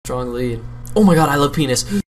Strong lead. Oh my god, I love penis.